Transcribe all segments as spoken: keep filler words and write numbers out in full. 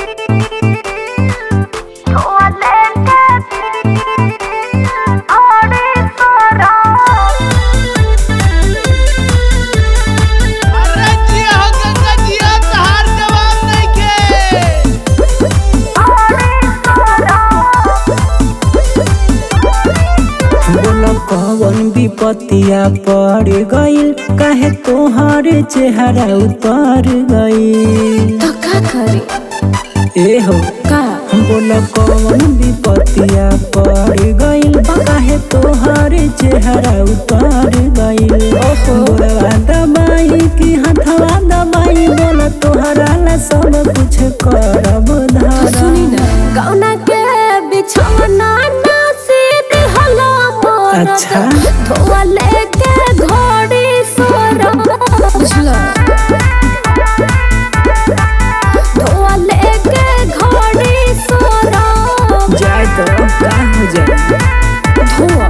कौन विपतिया पड़ गइल काहे तोहर चेहरा उतर गइल तो का करे ए हो का बोला कौन विपतिया पड़ गइल काहे तोहर चेहरा उतर गइल बोला दबाई की हथवा दबाई बोला तोहरा ला सब कुछ करब धारा सुनी ना गौना के बिछौना ना सीधे हला अच्छा धोआ लेके घोड़ी सोरा बुझला धोआ लेके घोड़ी सोरा जाए तो का हो जाए धोआ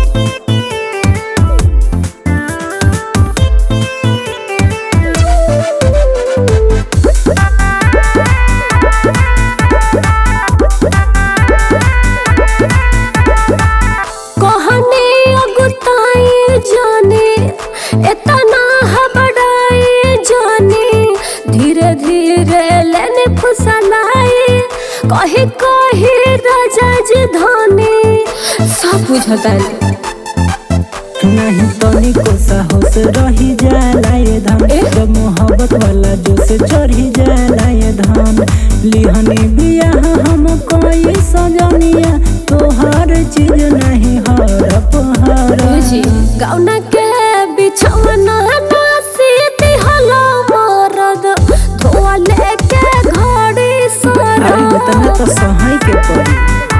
इतना हबड़ाई जानी धीरे धीरे लेने फुसलाई कही कही राजा जी धनी सब बुझता है नहीं तनी को साहस रही जाला ये धान जब मोहब्बत वाला जोश चढ़ी जाला ये धान लिहनी बिया हम कोई सजनिया तोहर चीज नहीं हर पहर गौना के बिछौना ना सीधी हला मरद धोआ लेके घोड़ी सोरा अरे इतना तो सहाय के पड़ी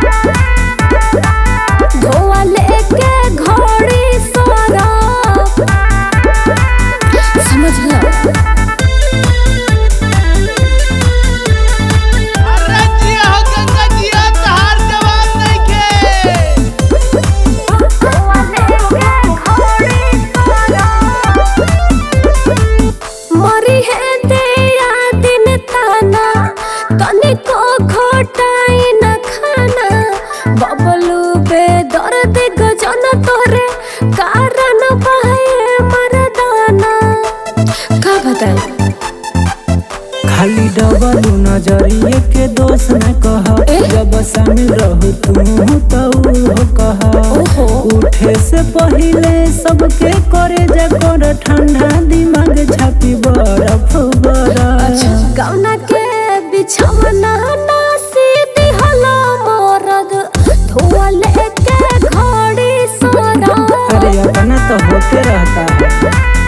धोआ लेके घोड़ी सोरा समझ लो को घोटाई न खाना बबलू बे दर्द गजन तोरे कारण बहे मरदाना का बताए खाली डबल नजरिए के दोष न कह जब शामिल रहू तू तो कह उठे से पहले सबके करे जकर ठंडा दिमाग छापी बर्फ बरफ गौना के बिछौना ना सीधी हला मरद धोआ लेके घोड़ी सोरा अरे अपना तो होते रहता है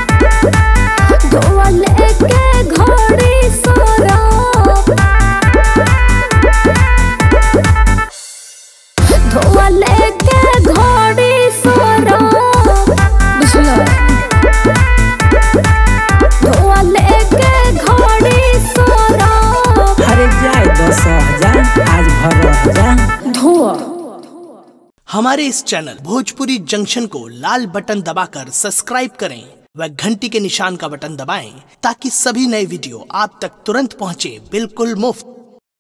धोआ लेके घोड़ी सोरा धोआ लेके घोड़ी सोरा बुझला धोआ लेके घोड़ी सोरा अरे जाए दस हजार आज भर जा धोआ। हमारे इस चैनल भोजपुरी जंक्शन को लाल बटन दबाकर सब्सक्राइब करें व घंटी के निशान का बटन दबाएं ताकि सभी नए वीडियो आप तक तुरंत पहुंचे बिल्कुल मुफ्त।